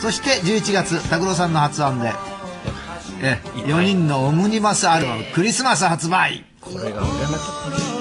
そして11月拓郎さんの発案で4人のオムニバスアルバム「クリスマス」発売。 これが売れなかったね。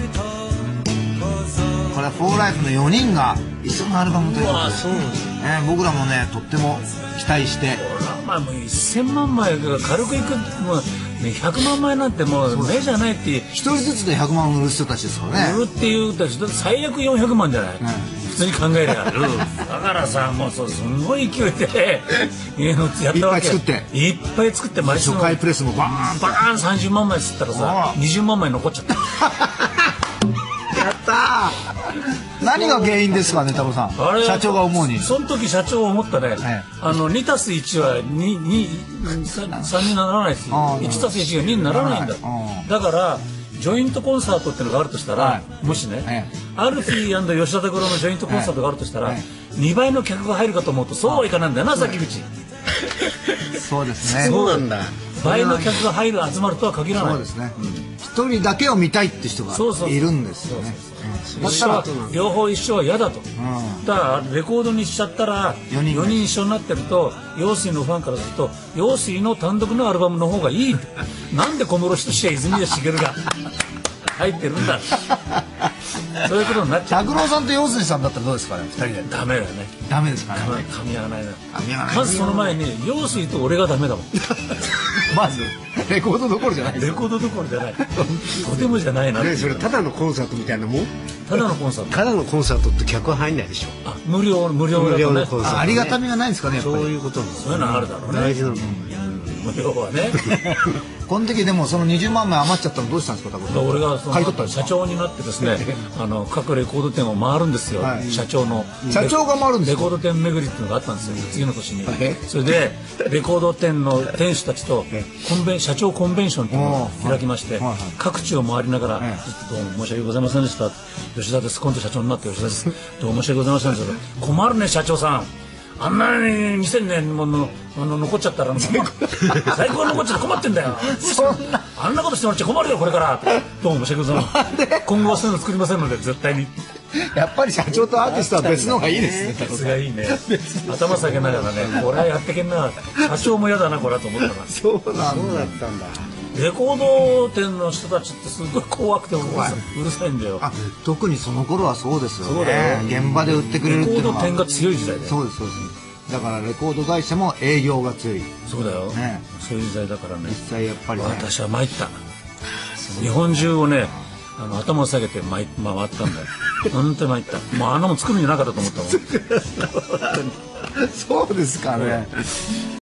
これはフォーライフの4人が一緒のアルバムということで、僕らもねとっても期待して。 もう1000万枚が軽くいく、もう100万枚なんてもう目じゃないっていう。 一人ずつで100万売る人たちですからね。 売るっていう人たち最悪400万じゃない、普通に考えりゃだからさ、もうすごい勢いで家のやったわけ。いっぱい作って初回プレスもバーンバーン30万枚っつったらさ20万枚残っちゃったやったー。何が原因ですかね、太郎さん。社長が思うに。 その時社長思ったね。2たす1は3にならないです。1たす1が2にならないんだ。だからジョイントコンサートっていうのがあるとしたら、もしね、アルフィー&吉田拓郎のジョイントコンサートがあるとしたら、2倍の客が入るかと思うとそうはいかないんだよな、崎口。 そうですね。 そうなんだ。 倍の客が入る集まるとは限らない。 そうですね。一人だけを見たいって人がいるんですよね。 だったら両方一緒は嫌だと。だからレコードにしちゃったら4人一緒になってると、陽水のファンからすると陽水の単独のアルバムの方がいい。なんで小室仁や泉谷しげるが入ってるんだ。そういうことになっちゃう。 拓郎さんと陽水さんだったらどうですかね、2人で。 ダメだね。 ダメですかね。 噛み合わないな。まずその前に陽水と俺がダメだもん。 まずレコードどころじゃない。 レコードどころじゃない。とてもじゃないな。 それただのコンサートみたいなもん。 ただのコンサート。 ただのコンサートって客は入んないでしょ。 無料のコンサート。 ありがたみがないんですかね。 そういうことなんです。 そういうのあるだろうね。 大事なの。 無料はね。 この時でもその20万枚余っちゃったのどうしたんですか、拓郎さん。 俺が社長になってですね、各レコード店を回るんですよ。社長が回るんですよ。レコード店巡りっていうのがあったんですよ、次の年に。それでレコード店の店主たちと社長コンベンションっていうのを開きまして、各地を回りながら「どうも申し訳ございませんでした、吉田です、今度社長になって吉田です、どうも申し訳ございませんでした、困るね社長さん、あんなに2000年も残っちゃったら最高残っちゃって困ってんだよ。あんなことしてもらっちゃ困るよこれから。どうも申し訳ございません。今後はそういうの作りませんので絶対に。 やっぱり社長とアーティストは別の方がいいですね。 別がいいね。頭下げながらね、これはやってけんな。社長も嫌だなこれはと思ったな。 そうだったんだ。 レコード店の人たちってすごい怖くてうるさいんだよ。 特にその頃はそうですよね。現場で売ってくれるっていうのは。 レコード店が強い時代だよ。 そうですそうです。だからレコード会社も営業が強い。 そうだよ。そういう時代だからね。 実際やっぱりね。 私は参った。日本中をね、頭を下げて回ったんだよ。本当に参った。もうあんなもん作るんじゃなかったと思ったもん。 そうですかね。